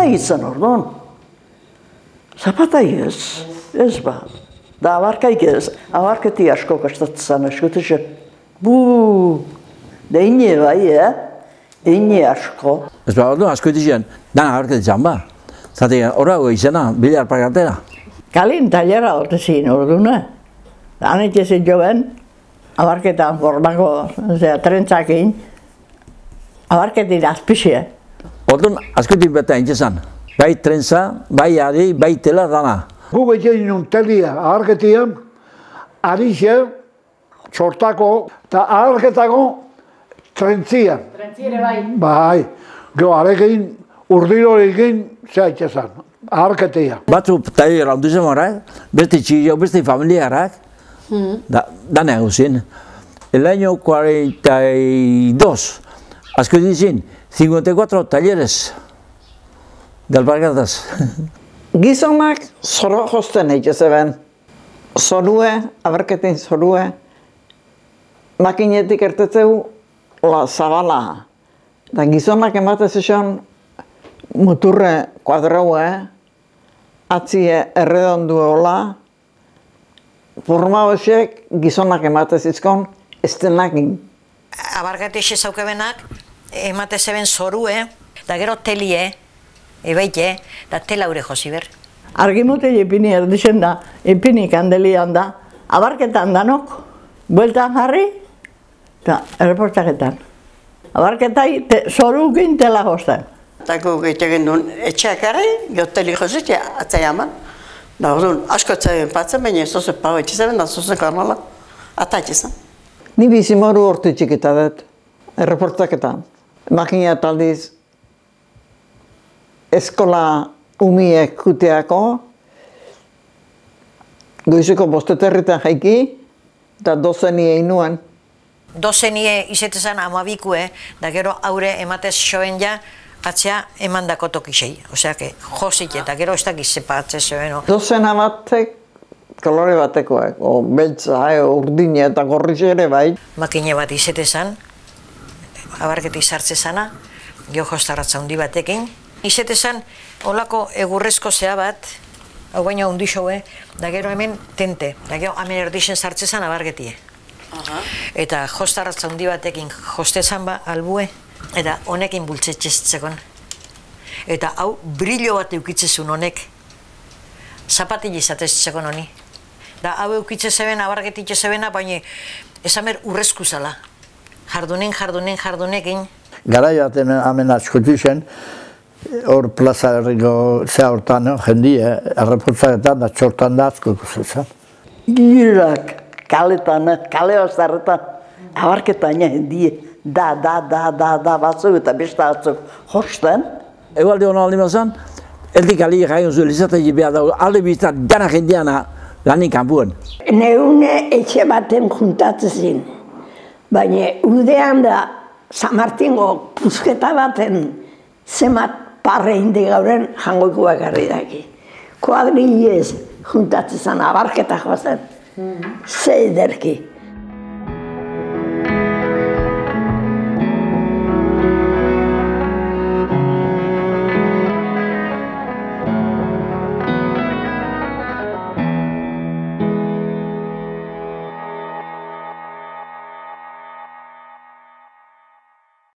izan orduan. Zapatai ez ba. Da abarkaik ez, abarketi asko gastatzen askotexe. Da ine bai, ine asko. Ez ba, orduan askoetixen, dana abarketitzen ba. Zate, horrago izena, bilar pakatera. Kalin tailera horte zin orduan. Hanet ezin joven, abarketan formako, trentzakin, abarketin azpixia. Orduan askoetik beta intezan. Bai trentza, bai ari, bai tela dana. Guk egin nun telia aharketian, arixe, txortako, eta aharketako trentzia. Trentziere bai. Bai, gero arekin, urdirorekin, zea itxezan, aharketia. Batzu tailera ondu zen morak, beste txillo, beste familiarak, dana eguzin. El año 42, askoetik zin, 54 talleres de alpargatas. Gizonak zoro jozten egin zeben. Zorue, abarketin zorue, makinetik ertetzeu zabala. Da gizonak ematez esan muturre kuadraue, atzie erredondu hola, forma horiek gizonak ematez izkon estenakin. Abarketixe zaukebenak, ematez eben zorue, da gero telie, ebaite, da tela ure josi ber. Argimotei ipini erdixen da, ipini kandelian da, abarketan danok, bueltan jarri, eta erreportaketan. Abarketai zorukin tela jozten. Eta guk egiten duen etxeak arri, geoteli jozitia atzai haman. Da orduan asko etzaien patzen, baina zoze pau etxizaren, da zoze karnala, ata etxizan. Ni bizimoru hortu txikita dut, erreportaketan. Makina taldiz, eskola umiek kuteako, goizeko bosteterritan jaiki, eta dozenie inuen. Dozenie izetezan amabikue, da gero aure ematez xoen ja, atzea emandako tokisei. Osea, josik eta gero ez dakiz zepa atze zoen. Dozena batek, kolore batekoak, beltza, urdine eta gorrixe ere bai. Makine bat izetezan, abarketi sartzezana, geho jostarratza hundi batekin. Izetezan, olako egurrezko zea bat, hau baina hundi xoe, da gero hemen tente, da gero hemen erdixen sartzezan abargetie. Eta jostarratza hundi batekin jostezan ba, albue, eta honekin bultzetxeztzekon. Eta hau brillo bat eukitzezun honek, zapatili izatezitzekon honi. Da hau eukitzezeben, abargetitxezebena, baina esamer urrezku zala. Jardunekin. Garai baten hemen askoetixen, hor plaza herriko zea hortan, jendie, erreportzaketan da txortan da asko ikusten. Girak, kaletan, kale bazarretan, abarketan jendie, da, batzuk eta beste batzuk josten. Egualde hona aldi mazan, eldik ali jaion zuen izategi behar dago, alde biztan gana jendeana lanik kanpuen. Neune etxe baten juntatzen zin, baina udean da San Martingo pusketa baten zemat parre indi gauren jangoiko bakarri daki. Kuadrilez juntatzen zan abarketa joazen, zeiderki.